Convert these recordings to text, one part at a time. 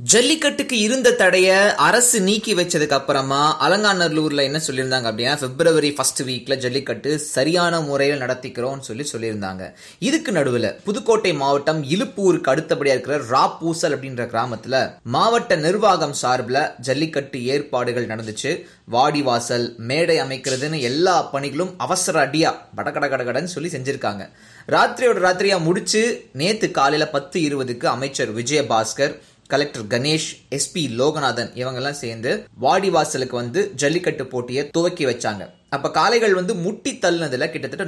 ஜல்லிக்கட்டுக்கு இருந்த தடைய அரசு நீக்கி வச்சதுக்கு அப்புறமா அலங்காநல்லூர்ல என்ன சொல்லியிருந்தாங்க அப்படின்னா பிப்ரவரி ஃபர்ஸ்ட் வீக்ல ஜல்லிக்கட்டு சரியான முறையில் நடத்திக்கிறோம்னு சொல்லியிருந்தாங்க. இதுக்கு நடுவில் புதுக்கோட்டை மாவட்டம் இலுப்பூருக்கு அடுத்தபடியா இருக்கிற ராப்பூசல் அப்படின்ற கிராமத்துல மாவட்ட நிர்வாகம் சார்பில் ஜல்லிக்கட்டு ஏற்பாடுகள் நடந்துச்சு. வாடிவாசல் மேடை அமைக்கிறதுன்னு எல்லா பணிகளும் அவசர அடியா படகடகடன்னு சொல்லி செஞ்சிருக்காங்க. ராத்திரியோட ராத்திரியா முடிச்சு நேத்து காலையில 10:20க்கு அமைச்சர் விஜயபாஸ்கர், கலெக்டர் கணேஷ், எஸ்பி லோகநாதன் இவங்கெல்லாம் சேர்ந்து வாடிவாசலுக்கு வந்து ஜல்லிக்கட்டு போட்டியை துவக்கி வச்சாங்க. அப்ப காளைகள் வந்து முட்டி தள்ளினதுல கிட்டத்தட்ட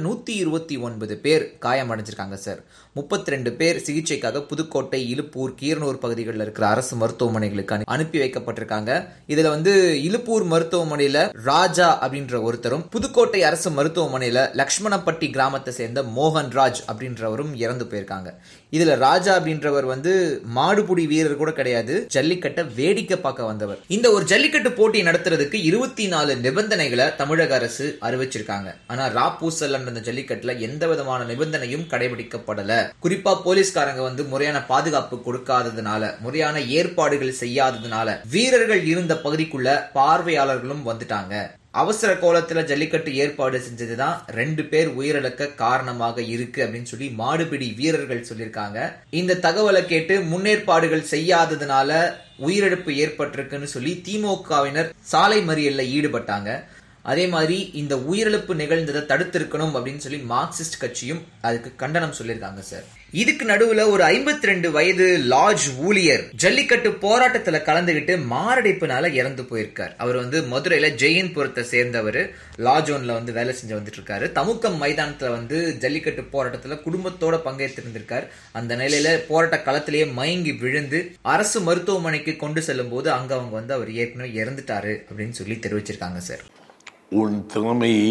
129 பேர் காயமடைஞ்சிருக்காங்க சார். 32 பேர் சிகிச்சைக்காக புதுக்கோட்டை, இலுப்பூர், கீரனூர் பகுதிகளில் இருக்கிற அரசு மருத்துவமனைகளுக்கு அனுப்பி வைக்கப்பட்டிருக்காங்க. இதுல வந்து இலுப்பூர் மருத்துவமனையில ராஜா அப்படின்ற ஒருத்தரும், புதுக்கோட்டை அரசு மருத்துவமனையில லட்சுமணப்பட்டி கிராமத்தை சேர்ந்த மோகன்ராஜ் அப்படின்றவரும் இறந்து போயிருக்காங்க. இதுல ராஜா அப்படின்றவர் வந்து மாடுபுடி வீரர் கூட கிடையாது, ஜல்லிக்கட்டை வேடிக்கை பார்க்க வந்தவர். இந்த ஒரு ஜல்லிக்கட்டு போட்டி நடத்துறதுக்கு 24 நிபந்தனைகளை தமிழக அரசு அறிவிச்சிருக்காங்க. ஆனா ராப்பூசல் நடந்த ஜல்லிக்கட்டுல எந்த விதமான நிபந்தனையும் கடைபிடிக்கப்படல. குறிப்பா போலீஸ்காரங்க வந்து முறையான பாதுகாப்பு கொடுக்காததுனால, முறையான ஏற்பாடுகள் செய்யாததுனால வீரர்கள் இருந்த பகுதிக்குள்ள பார்வையாளர்களும் வந்துட்டாங்க. அவசர கோலத்துல ஜல்லிக்கட்டு ஏற்பாடு செஞ்சதுதான் 2 பேர் உயிரிழக்க காரணமாக இருக்கு அப்படின்னு சொல்லி மாடுபிடி வீரர்கள் சொல்லியிருக்காங்க. இந்த தகவலை கேட்டு முன்னேற்பாடுகள் செய்யாததுனால உயிரிழப்பு ஏற்பட்டிருக்குன்னு சொல்லி திமுகவினர் சாலை மறியல்ல ஈடுபட்டாங்க. அதே மாதிரி இந்த உயிரிழப்பு நிகழ்ந்ததை தடுத்திருக்கணும் அப்படின்னு சொல்லி மார்க்சிஸ்ட் கட்சியும் அதுக்கு கண்டனம் சொல்லியிருக்காங்க சார். இதுக்கு நடுவுல ஒரு 52 வயது லாட்ஜ் ஊழியர் ஜல்லிக்கட்டு போராட்டத்துல கலந்துகிட்டு மாரடைப்புனால இறந்து போயிருக்கார். அவர் வந்து மதுரையில ஜெயின்புரத்தை சேர்ந்தவர். லாட்ஜ் ஒன்ல வந்து வேலை செஞ்சு வந்துட்டு இருக்காரு. தமுக்கம் மைதானத்துல வந்து ஜல்லிக்கட்டு போராட்டத்துல குடும்பத்தோட பங்கேற்றிருந்திருக்கார். அந்த நிலையில போராட்ட களத்திலேயே மயங்கி விழுந்து அரசு மருத்துவமனைக்கு கொண்டு செல்லும் போது அங்க அவங்க வந்து அவர் ஏற்கனவே இறந்துட்டாரு அப்படின்னு சொல்லி தெரிவிச்சிருக்காங்க சார். உன் திறமையை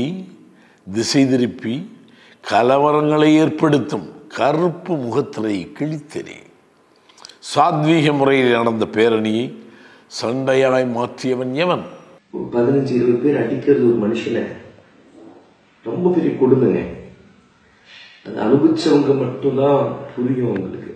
திசை திருப்பி கலவரங்களை ஏற்படுத்தும் கருப்பு முகத்திரை கிழித்தனே. சாத்வீக முறையில் நடந்த பேரணியை சண்டையாய் மாற்றியவன் எவன்? 15-20 பேர் அடிக்கிறது ஒரு மனுஷனை ரொம்ப பெரிய கொடுமைங்க. அது அனுபவிச்சவங்க மட்டும்தான் புரியும் உங்களுக்கு.